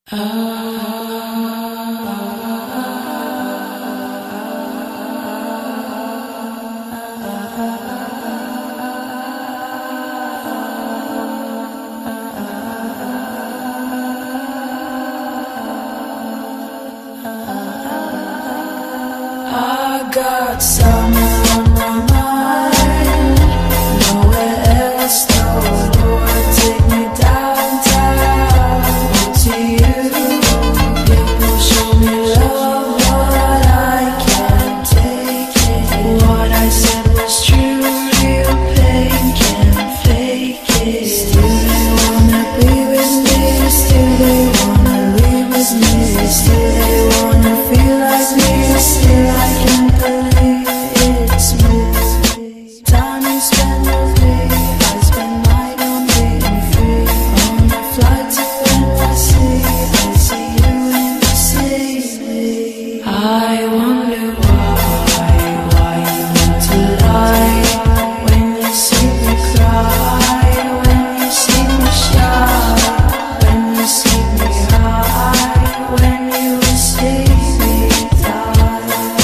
I got summer on my mind, nowhere else, no Lord, take me downtown to you. People show me love, but I can't take it. What I said was true, real pain can't fake it. Still they wanna be with me, still they wanna live with me, still they wanna feel like me, still I can't believe it's me. Time you spend with me, I spend mine on being free. On a flight to NYC, I see you and you see me. I wonder why you need to lie. When you see me cry, when you see me shy, when you see me high, when you see me die.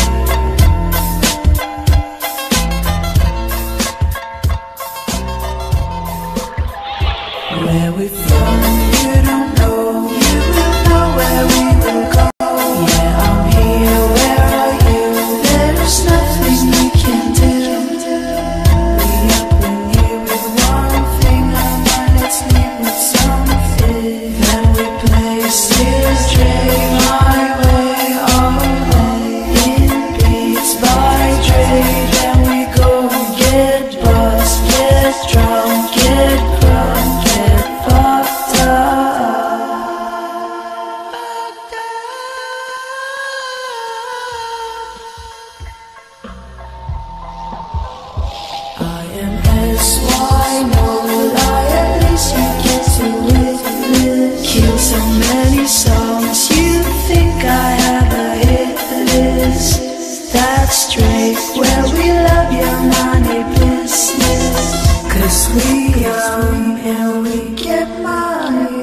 Where we from, you don't know. You will know where we will go. Yeah, I'm here, where are you? There's nothing we can do. We up in here with one thing, I might let's sleep with something. Then we play still stray my way, all day. In beats by Dre, then we go get buzzed, get drunk, get crunk, get fucked up. I am SY, no lie, at least you get to witness. Kill so many songs, you think I have a hit list. That's straight, where we love your money business. 'Cause we young and we get money.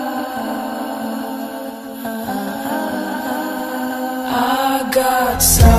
I got some